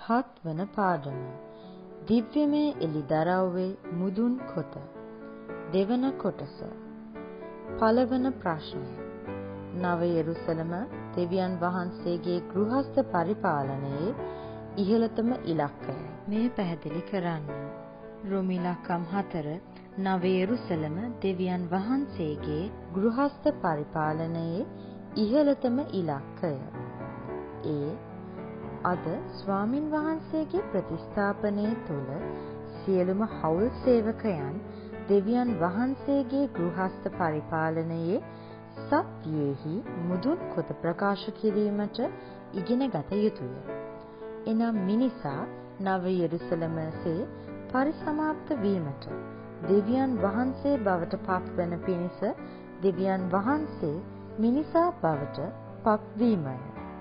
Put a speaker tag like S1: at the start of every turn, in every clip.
S1: හත්වන පාඩම දිව්‍යමය එළිදරව්වේ මුදුන් කොත. දෙවන කොටස. පළවන ප්‍රශ්නය. නව යෙරුසලම දෙවියන් වහන්සේගේ ගෘහස්ත පරිපාලනයේ ඉහළතම ඉලක්කයයි. මේ පැහැදිලි කරන්න. රෝම ඉලක්කම් 4 නව යෙරුසලම දෙවියන් වහන්සේගේ ගෘහස්ත පරිපාලනයේ ඉහළතම ඉලක්කය. අද ස්වාමින් වහන්සේගේ ප්‍රතිස්ථාපනය තුළ සියලුම හවුල් සේවකයන් දෙවියන් වහන්සේගේ ගෘහස්ත පරිපාලනයේ සත්‍යයෙහි මුදුන් කොට ප්‍රකාශ කිරීමට ඉගෙන ගත යුතුය. එනම් මිනිසා නව යෙරුසලමසේ පරිසමාප්ත වීමට දෙවියන් වහන්සේ බවට පත්වන පිණිස දෙවියන් වහන්සේ මිනිසා බවට පත්වීමය.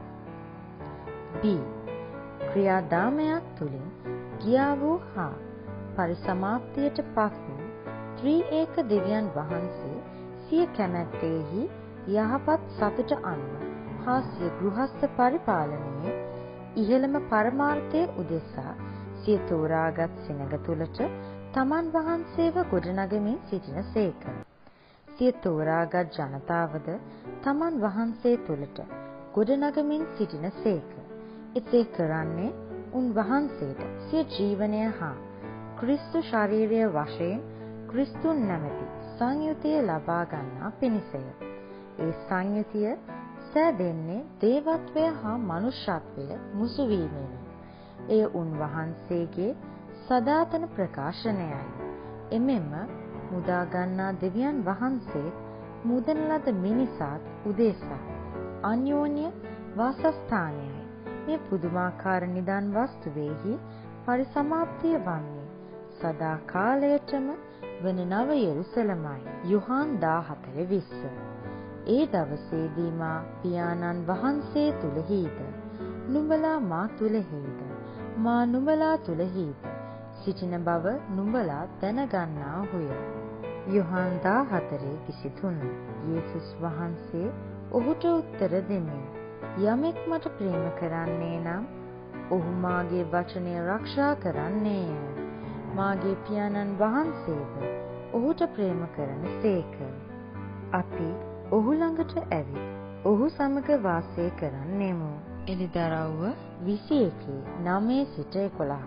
S1: ක්‍රියාදාමයක් තුළින් ගියා වූ හා පරිසමාප්තියට පත් වූ ත්‍රිඒක දෙවියන් වහන්සේ සිය කැමැත්තෙහි යහපත් සතුට අනුව හා සිය ගෘහස්ත පරිපාලනයේ ඉහළම පරමාර්ථය උදෙසා සිය තෝරාගත් සෙනඟ තුළට තමන් වහන්සේව ගොඩනගමින් සිටින සේක. සිය තෝරාගත් ජනතාවද තමන් වහන්සේ තුළට ගොඩනගමින් සිටින සේක. එසේ කරන්නේ උන්වහන්සේට සිය ජීවනය හා ක්‍රිස්තු ශරීරය වශයෙන් ක්‍රිස්තුන් නැමැති සංයුතිය ලබා ගන්නා පිණිසය. ඒ සංයුතිය සෑදෙන්නේ දේවත්වය හා මනුෂ්‍යත්වය මුසු වීමෙනි. එය උන්වහන්සේගේ සදාතන ප්‍රකාශනයයි. එමෙන්ම මුදා ගන්නා දෙවියන් වහන්සේ මුදන ලද මිනිසාත් උදෙසා අන්‍යෝන්‍ය වාසස්ථානයයි. මේ පුදුමාකාර නිදන් වස්තුවේහි පරිසමාප්තිය වන්නේ සදා කාලයටම වන නව යෙරුසලමයි. යොහාන් 14:20. ඒ දවසේදී මා පියාණන් වහන්සේ තුලෙහිද නුඹලා මා තුලෙහිද මා නුඹලා තුලෙහිද සිටින බව නුඹලා දැනගන්නාහුය. යොහාන් 14:23. යේසුස් වහන්සේ ඔහුට උත්තර දෙමින් යමෙක් මට ප්‍රේම කරන්නේ නම් ඔහු මාගේ වචනය ආරක්ෂා කරන්නේය. මාගේ පියාණන් වහන්සේද ඔහුට ප්‍රේම කරන සේක. අපි ඔහු ළඟට ඇවිත් ඔහු සමග වාසය කරන්නෙමු. එළිදරව්ව 21:9 සිට 11.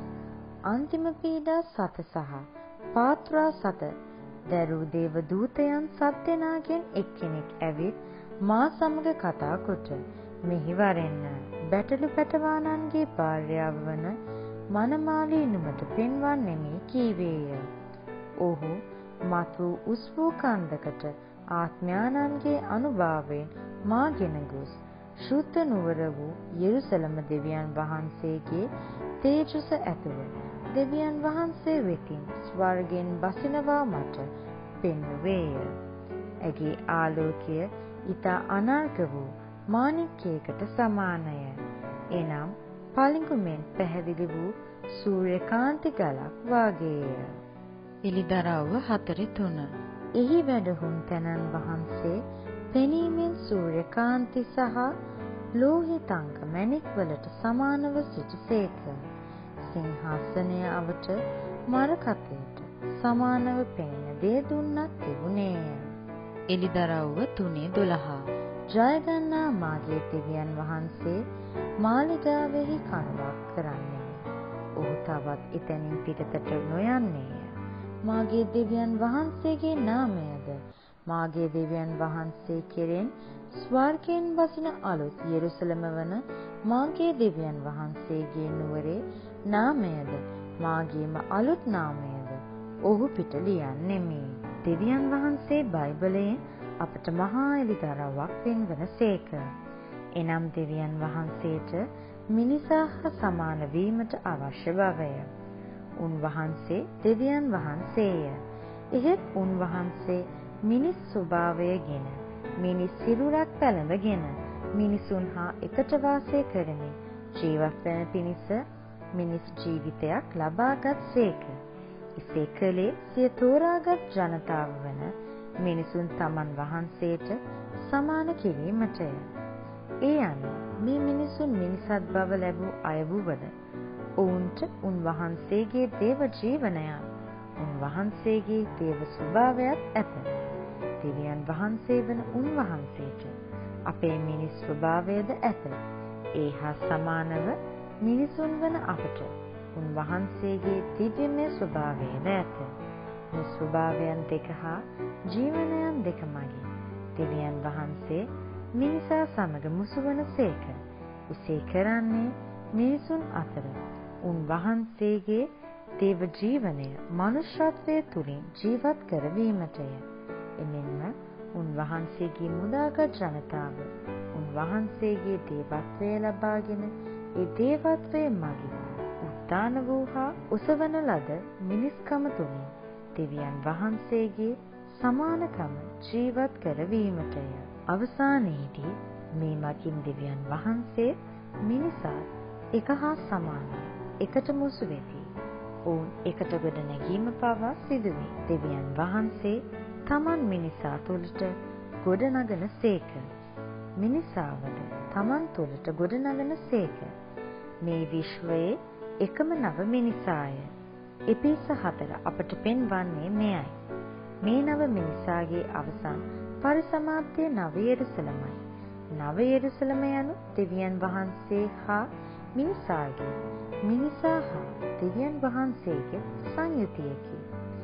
S1: අන්තිම පීඩා 7 සහ පාත්‍රා 7 දරූ දේව දූතයන් 7 දෙනාගෙන් එක්කෙනෙක් ඇවිත් මා සමග කතා කොට මෙහි වරෙන්න බැටළු පැටවානන්ගේ භාර්යාව වන මනමාලී නුඹට පෙන්වන්නෙමි කීවේය. ඔහු මතු උස් වූ කන්දකට ආත්මයාණන්ගේ අනුභවයෙන් මාගෙන ගොස් ශුද්ධ නුවර වූ යෙරුසලම දෙවියන් වහන්සේගේ තේජස ඇතුව දෙවියන් වහන්සේ වෙතින් ස්වර්ගයෙන් බසිනවා මට පෙන්වුවේය. ඇගේ ආලෝකය ඊතා අනර්ග වූ මාණික්කයකට සමානය. එනම් පළිඟු මෙන් පැහැදිලි වූ සූර්යකාන්ති ගලක් වාගේය. එළිදරව්ව 4:3. එහි වැඩහුන් තැනන් වහන්සේ පෙනීමෙන් සූර්යකාන්ති සහ ලෝහිතංග මණික් වලට සමානව සිටිසේක. සිංහාසනය අවට මරකතයට සමානව පෙනෙන දේ දුන්නක් තිබුණේය. එළිදරව්ව 3:12. ජයගන්නා මාගේ දෙවියන් වහන්සේ මාලිගාවෙහි කණුවක් කරන්නේ. ඔහු තවත් එතනින් පිටතට නොයන්නේය. මාගේ දෙවියන් වහන්සේගේ නාමයද මාගේ දෙවියන් වහන්සේ කෙරෙන් ස්වර්ගයෙන් බසින අලුත් යෙරුසලම වන මාගේ දෙවියන් වහන්සේගේ නුවරේ නාමයද මාගේම අලුත් නාමයද ඔහු පිට ලියන්නෙමි. දෙවියන් වහන්සේ බයිබලයෙන් අපට මහා එළිදරව්වක් පෙන්වන සේක. එනම් දෙවියන් වහන්සේට මිනිසා හා සමාන වීමට අවශ්‍ය බවය. උන්වහන්සේ දෙවියන් වහන්සේය. එහෙත් උන්වහන්සේ මිනිස් ස්වභාවයගෙන මිනිස් සිරුරක් පැළඳගෙන මිනිසුන් හා එකට වාසය කරමින් ජීවත් වන පිණිස මිනිස් ජීවිතයක් ලබාගත් සේක. එසේ කළේ සිය තෝරාගත් ජනතාව වන මිනිසුන් තමන් වහන්සේට සමාන කිරීමටය. ඒ අනුව මේ මිනිසුන් මිනිසත් බව ලැබූ අය වූවද ඔවුන්ට උන්වහන්සේගේ දේව ජීවනයත් උන්වහන්සේගේ දේව ස්වභාවයත් ඇත. දෙවියන් වහන්සේ වන උන්වහන්සේට අපේ මිනිස් ස්වභාවයද ඇත. ඒ හා සමානව මිනිසුන් වන අපට උන්වහන්සේගේ දිව්‍යමය ස්වභාවයද ඇත. මේ ස්වභාවයන් දෙක හා ජීවනයන් දෙක මගින් දෙවියන් වහන්සේ මිනිසා සමග මුසුවන සේක. එසේ කරන්නේ මිනිසුන් අතර උන්වහන්සේගේ දේව ජීවනය මනුෂ්‍යත්වයේ තුලින් ජීවත් කරවීමටය. එමෙන්ම උන්වහන්සේගේ මුදාගත් ජනතාව උන්වහන්සේගේ දේවත්වය ලබාගෙන ඒ දේවත්වයේ මගින් උත්ථාන වූ හා ඔසවන ලද මිනිස්කම තුලින් දෙවියන් වහන්සේගේ සමානකම ජීවත් කරවීමටය. අවසානයේදී මේ මගින් දෙවියන් වහන්සේ මිනිසා එක හා සමානයි එකට මුසු වෙති. ඔවුන් එකට ගොඩ නැගීම පවා සිදුවේ. දෙවියන් වහන්සේ තමන් මිනිසා තුළට ගොඩනගන සේක. මිනිසාවද තමන් තුළට ගොඩනගන සේක. මේ විශ්වයේ එකම නව මිනිසාය. එපිස 4 අපට පෙන්වන්නේ මෙයයි. මේ නව මිනිසාගේ අවසන් පරිසමාප්තිය නව යෙරුසලමයි. නව යෙරුසලම යනු දෙවියන් වහන්සේ හා මිනිසාගේ, මිනිසා හා දෙවියන් වහන්සේගේ සංයුතියකි.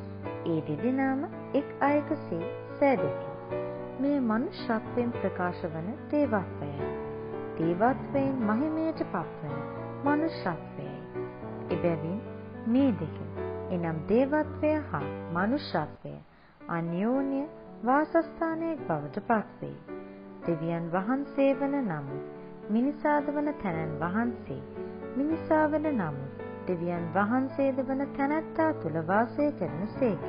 S1: ඒ දෙදෙනාම එක් අයකසේ සෑදෙති. මේ මනුෂ්‍යත්වයෙන් ප්‍රකාශ වන දේවත්වයයි. දේවත්වයෙන් මහිමයට පත්වන මනුෂ්‍යත්වයයි. එබැවින් මේ දෙක, එනම් දේවත්වය හා මනුෂ්‍යත්වය අන්‍යෝන්‍ය වාසස්ථානයක් බවට පත්වේ. දෙවියන් වහන්සේ වන නමුත් මිනිසාද වන තැනැන් වහන්සේ, මිනිසා වන නමුත් දෙවියන් වහන්සේද වන තැනැත්තා තුළ වාසය කරන සේක.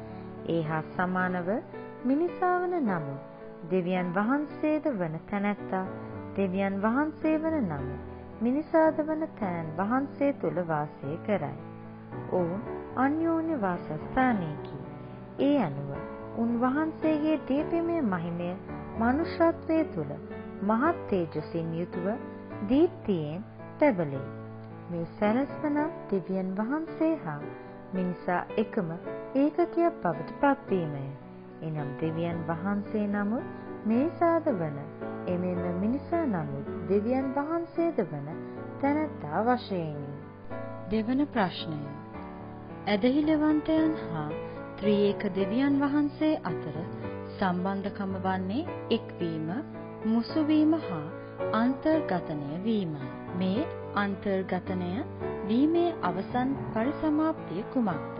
S1: ඒ හා සමානව මිනිසා වන නමුත් දෙවියන් වහන්සේද වන තැනැත්තා දෙවියන් වහන්සේ වන නමුත් මිනිසාද වන තැනැන් වහන්සේ තුළ වාසය කරයි. ඔවුන් අන්‍යෝන්‍ය වාසස්ථානයකි. ඒ අනුව උන්වහන්සේගේ දීප්‍යමය මහිමය මනුෂ්‍යත්වයේ තුල මහත් තේජසින් යුතුව දීප්තියෙන් පැවලේ. මේ සැලැස්ම දෙවියන් වහන්සේ හා මිනිසා එකම ඒකකයක් බවට පත්වීමය. එනම් දෙවියන් වහන්සේ නමුත් මිනිසාද වන, එමෙන්ම මිනිසා නමුත් දෙවියන් වහන්සේද වන තැනැත්තා වශයෙනි. දෙවන ප්‍රශ්නය. ඇදහිලිවන්තයන් හා ත්‍රිඒක දෙවියන් වහන්සේ අතර සම්බන්ධකම වන්නේ එක්වීම, මුසුවීම හා අන්තර්ගතනය වීමයි. මේ අන්තර්ගතනය වීමේ අවසන් පරිසමාප්තිය කුමක්ද?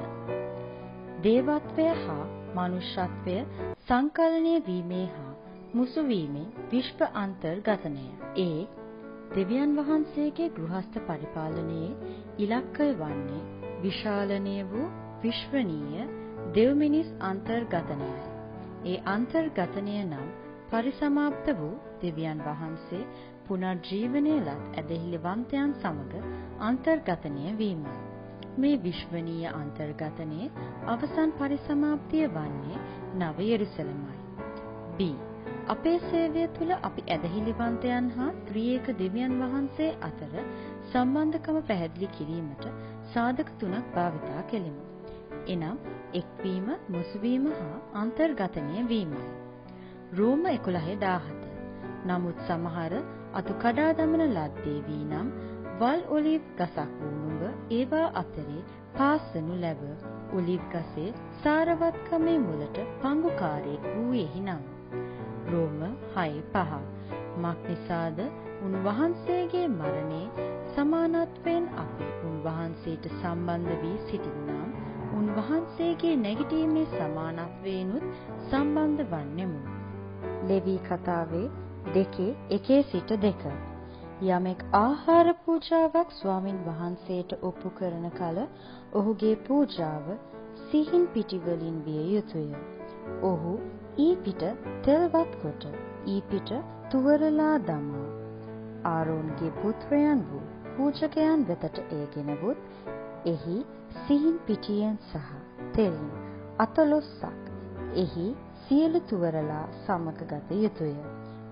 S1: දේවත්වය හා මනුෂ්‍යත්වය සංකලනය වීමේ හා මුසුවීමේ විශ්ව අන්තර්ගතනය. ඒ දෙවියන් වහන්සේගේ ගෘහස්ත පරිපාලනයේ ඉලක්කය වන්නේ විශාලනය වූ විශ්වනීය දෙව්මිනිස් අන්තර්ගතනයයි. ඒ අන්තර්ගතනය නම් පරිසමාප්ත වූ දෙවියන් වහන්සේ පුනර්ජීවනය ලත් ඇදහිලිවන්තයන් සමග අන්තර්ගතනය වීමයි. මේ විශ්වනීය අන්තර්ගතනයේ අවසන් පරිසමාප්තිය වන්නේ නව යෙරුසලමයි. B. අපේ සේවය තුළ අපි ඇදහිලිවන්තයන් හා ත්‍රිඒක දෙවියන් වහන්සේ අතර සම්බන්ධකම පැහැදිලි කිරීමට සාධක 3ක් භාවිතා කෙලිමු. එනම් එක්වීම, මුසුවීම හා අන්තර්ගතනය වීමයි. රෝම 11:17. නමුත් සමහර අතු කඩා දමන ලද්දේ වී නම් වල් ඔලිව් ගසක් වූ නුඹ ඒවා අතරේ පාස්සනු ලැබ ඔලිව් ගසේ සාරවත්කමේ මුලට පංගුකාරයෙක් වූයෙහි නම්. රෝම 6:5. මක්නිසාද උන්වහන්සේගේ මරණේ සමානත්වයෙන් අපි උන්වහන්සේට සම්බන්ධ වී සිටින්නම් උන්වහන්සේගේ නැගිටීමේ සමානත්වයෙන්ුත් සම්බන්ධ වන්නෙමු. ලෙවී කතාවේ 2:1 සිට 2. යමෙක් ආහාර පූජාවක් ස්වාමින් වහන්සේට ඔප්පු කරන කල ඔහුගේ පූජාව සිහින් පිටි වලින් විය යුතුය. ඔහු ඊ පිට තෙල්වත් කොට ඊ පිට තුවරලා දමා ආරෝන්ගේ පුත්‍රයන් වූ පූජකයන් වෙතට ඒගෙනවොත් එහි සිහින් පිටියෙන් සහ තෙලින් 14ක් එහි සියලු තුවරලා සමග ගත යුතුය.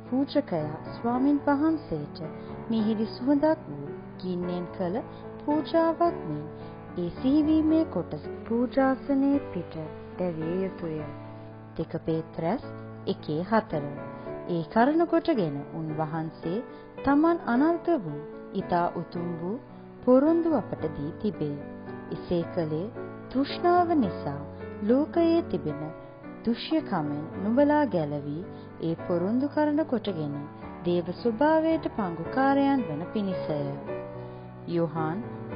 S1: පූජකයා ස්වාමින් වහන්සේට මිහිරි සුවඳක් වූ ගින්නෙන් කළ පූජාවක් මෙන් ඒ සිහිවීමේ කොටස පූජාසනයේ පිට දැවිය යුතුය. 2 පේත්‍රස් 1:4. ඒ කරුණ කොටගෙන උන්වහන්සේ තමන් අනර්ග වූ ඊතා උතුම් වූ පොරොන්දු අපට දී තිබේ. එසේ කලේ තෘෂ්ණාව නිසා ලෝකයේ තිබෙන දුෂ්‍යකමෙන් නුඹලා ගැලවී ඒ පොරොන්දු කරන කොටගෙන දේව ස්වභාවයට පංගුකාරයන් වන පිණිසය. යෝහාන්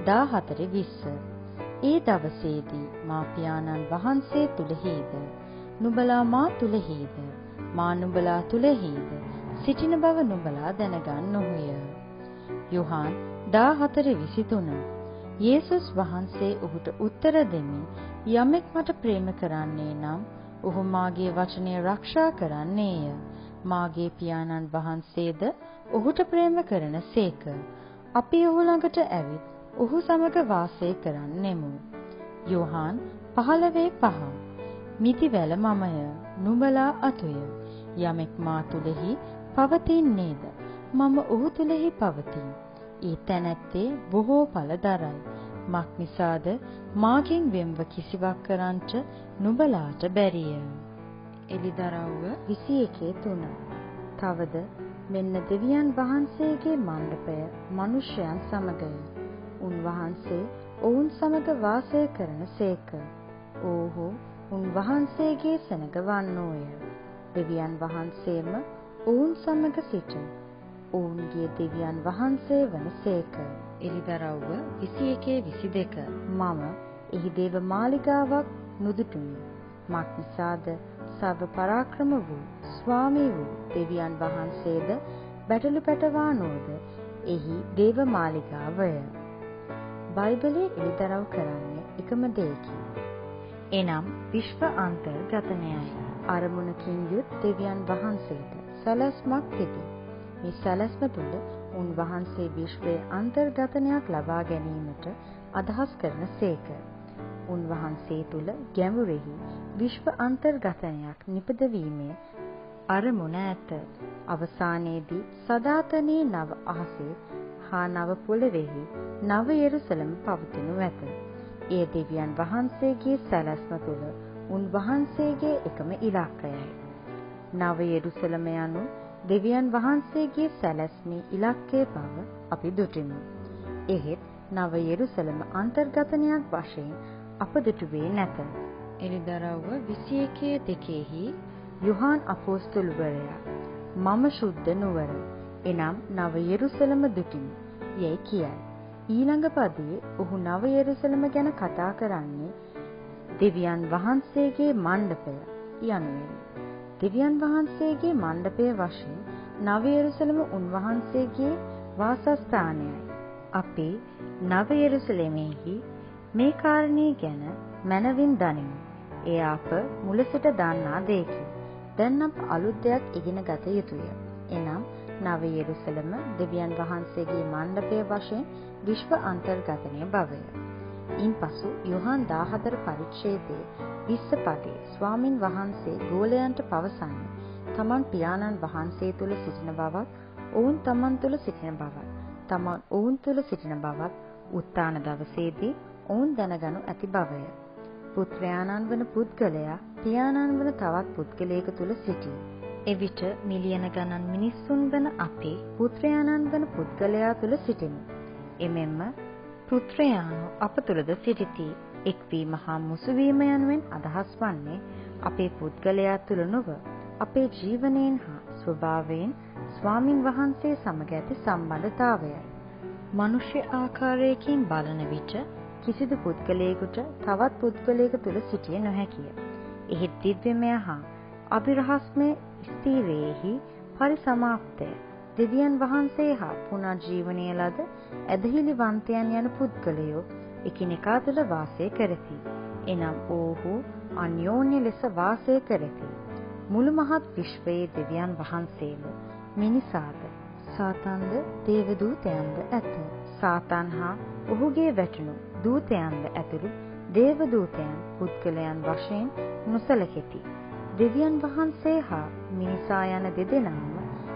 S1: 14:20. ඒ දවසේදී මා පියාණන් වහන්සේ තුලෙහිද නුඹලා මා තුලෙහිද මා නුඹලා තුලෙහිද සිටින බව නුඹලා දැනගන්නෝය. යෝහාන් 14:23. යේසුස් වහන්සේ ඔහුට උත්තර දෙමින් යමෙක් මට ප්‍රේම කරන්නේ නම් ඔහු මාගේ වචනය ආරක්ෂා කරන්නේය. මාගේ පියාණන් වහන්සේද ඔහුට ප්‍රේම කරන සේක. අපි ඔහු ළඟට ඇවිත් ඔහු සමග වාසය කරන්නෙමු. යෝහාන් 15:5. මිදිවැල මමය, නුඹලා අතුය. යමෙක් මා තුලෙහි පවතින්නේද මම ඔහු තුලෙහි පවතින්. ඒ තැනැත්තේ බොහෝ ඵල දරයි. මක් නිසාද මාගෙන් වෙන්ව කිසිවක් කරන්නට නුඹලාට බැරිය. එලිදරව්ව 21:3. තවද මෙන්න දෙවියන් වහන්සේගේ මණ්ඩපය මනුෂ්‍යයන් සමගය. උන්වහන්සේ ඔවුන් සමග වාසය කරන සේක. ඕහු උන්වහන්සේගේ සෙනග වන්නෝය. දෙවියන් වහන්සේම ඔවුන් සමග සිට ඔවුන්ගේ දෙවියන් වහන්සේ වන සේක. එලිදරව්ව 21:22. මම එහි දේව මාලිගාවක් නුදුටුමි. මක් නිසාද සර්ව පරාක්‍රම වූ ස්වාමී වූ දෙවියන් වහන්සේද බැටළු පැටවානෝද එහි දේව මාලිගාවය. බයිබලයේ එලිදරව් කරන්නේ එකම දෙයකි. එනම් විශ්ව අන්තර්ගතනයයි. අරමුණකින් යුත් දෙවියන් වහන්සේට සැලැස්මක් තිබේ. මේ සැලැස්ම තුළ උන්වහන්සේ විශ්වයේ අන්තර්ගතනයක් ලබා ගැනීමට අදහස් කරන සේක. උන්වහන්සේ තුළ ගැඹුරෙහි විශ්ව අන්තර්ගතනයක් නිපදවීමේ අරමුණ ඇත. අවසානයේදී සදාතනයේ නව අහසේ හා නව පොළොවේහි නව යෙරුසලම පවතිනු ඇත. ඒ දෙවියන් වහන්සේගේ සැලැස්ම තුළ උන්වහන්සේගේ එකම ඉලක්කයයි. නව යෙරුසලම යනු දෙවියන් වහන්සේගේ සැලැස්මේ ඉලක්කය බව අපි දුටිමු. එහෙත් නව යෙරුසලම අන්තර්ගතනයක් වශයෙන් අප දුටුවේ නැත. එලිදරව්ව 21:2 යොහාන් අපොස්තලවරයා මම ශුද්ධ නුවර එනම් නව යෙරුසලම දුටිමි යයි කියයි. ඊළඟ පදයේ ඔහු නව යෙරුසලම ගැන කතා කරන්නේ දෙවියන් වහන්සේගේ මණ්ඩපය යනුවෙනි. දෙවියන් වහන්සේගේ මණ්ඩපය වශයෙන් නව යෙරුසලම උන්වහන්සේගේ වාසස්ථානයයි. අපි නව යෙරුසලමෙහි මේ කාරණේ ගැන මනවින් දනිමු. එය අප මුල සිට දන්නා දෙයකි. දැන් අප අලුත් දෙයක් ඉගෙන ගත යුතුය. එනම් නව යෙරුසලම දෙවියන් වහන්සේගේ මණ්ඩපය වශයෙන් විශ්ව අන්තර්ගතනය බවය. ඉන්පසු යොහාන් 14 පරිච්ඡේදයේ 20 පදයේ ස්වාමින් වහන්සේ ගෝලයන්ට පවසන්නේ තමන් පියාණන් වහන්සේ තුල සිටින බවත්, ඔවුන් තමන් තුල සිටින බවත්, තමන් ඔවුන් තුල සිටින බවත් උත්තාන දවසේදී ඔවුන් දැනගනු ඇති බවය. පුත්‍රයාණන් වන පුද්ගලයා පියාණන් වන තවත් පුද්ගලයෙකු තුල සිටී. එවිට මිලියන ගණන් මිනිස්සුන් වන අපේ පුත්‍රයාණන් වන පුද්ගලයා තුල සිටිමු. එමෙන්ම පුත්‍රයාණෝ අප තුලද සිටිති. එක්වීම හා මුසුවීම යනුවෙන් අදහස් වන්නේ අපේ පුද්ගලයා තුල නොව අපේ ජීවනයෙන් හා ස්වභාවයෙන් ස්වාමින් වහන්සේ සමග ඇති සම්බන්ධතාවයයි. මනුෂ්‍ය ආකාරයකින් බලන විට කිසිදු පුද්ගලයෙකුට තවත් පුද්ගලයෙකු තුල සිටිය නොහැකිය. එහෙත් දිව්‍යමය හා අභිරහස්මය ස්ථීරයේහි පරිසමාප්තය දෙවියන් වහන්සේ හා පුනර්ජීවනය ලද ඇදහිලිවන්තයන් යන පුද්ගලයෝ එකිනෙකා තුළ වාසය කරති. එනම් ඔවුහු අන්‍යෝන්‍ය ලෙස වාසය කරති. මුළු මහත් විශ්වයේ දෙවියන් වහන්සේම මිනිසාද සාතන්ද දේවදූතයන්ද ඇත. සාතන් හා ඔහුගේ වැටුණු දූතයන්ද ඇතුළු දේවදූතයන් පුද්ගලයන් වශයෙන් නොසලකෙති. දෙවියන් වහන්සේ හා මිනිසා යන දෙදෙනාම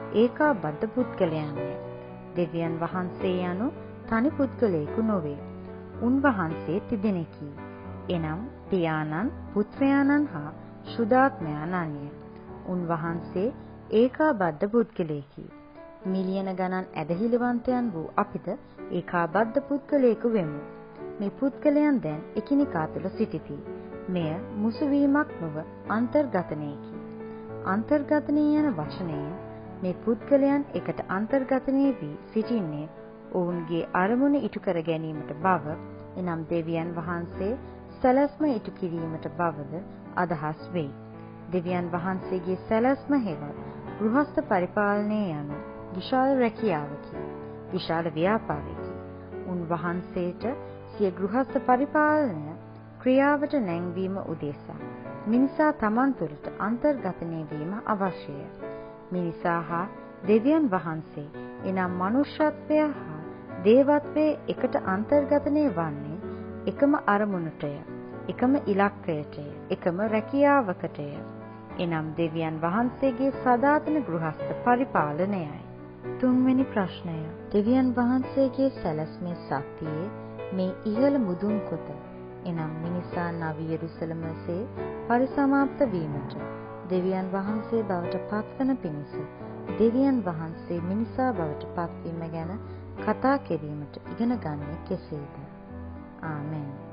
S1: ඒකාබද්ධ පුද්ගලයන්ය. දෙවියන් වහන්සේ යනු තනි පුද්ගලයෙකු නොවේ. උන්වහන්සේ තිදෙනෙකි. එනම් පියාණන්, පුත්‍රයාණන් හා ශුද්ධාත්මයාණන්ය. උන්වහන්සේ ඒකාබද්ධ පුද්ගලයෙකි. මිලියන ගණන් ඇදහිලිවන්තයන් වූ අපිට ඒකාබද්ධ පුද්ගලයෙකු වෙමු. මේ පුද්ගලයන් දැන් එකිනෙකා තුළ සිටිති. මෙය මුසුවීමක් නොව අන්තර්ගතනයකි. අන්තර්ගතනය යන වචනයෙන් මේ පුද්ගලයන් එකට අන්තර්ගතනය වී සිටින්නේ ඔවුන්ගේ අරමුණ ඉටු කර ගැනීමට බව, එනම් දෙවියන් වහන්සේ සැලැස්ම ඉටු කිරීමට බවද අදහස් වෙයි. දෙවියන් වහන්සේගේ සැලැස්ම හෙවත් ගෘහස්ත පරිපාලනය යනු විශාල රැකියාවකි, විශාල ව්‍යාපාරයකි. උන්වහන්සේට සිය ගෘහස්ත පරිපාලනය ක්‍රියාවට නැංවීම උදෙසා මිනිසා තමන් තුළට අන්තර්ගතනය වීම අවශ්‍යය. මිනිසා හා දෙවියන් වහන්සේ එනම් මනුෂ්‍යත්වය හා දේවත්වය එකට අන්තර්ගතනය වන්නේ එකම අරමුණටය, එකම ඉලක්කයටය, එකම රැකියාවකටය. එනම් දෙවියන් වහන්සේගේ සදාතන ගෘහස්ත පරිපාලනයයි. තුන්වෙනි ප්‍රශ්නය. දෙවියන් වහන්සේගේ සැලැස්මේ ශක්තියේ මේ ඉහළ මුදුන් කොට එනම් මිනිසා නව යෙරුසලමසේ පරිසමාප්ත වීමට දෙවියන් වහන්සේ බවට පත්වන පිණිස දෙවියන් වහන්සේ මිනිසා බවට පත්වීම ගැන කතා කිරීමට ඉගෙන ගන්නේ කෙසේද? ආමෙන්.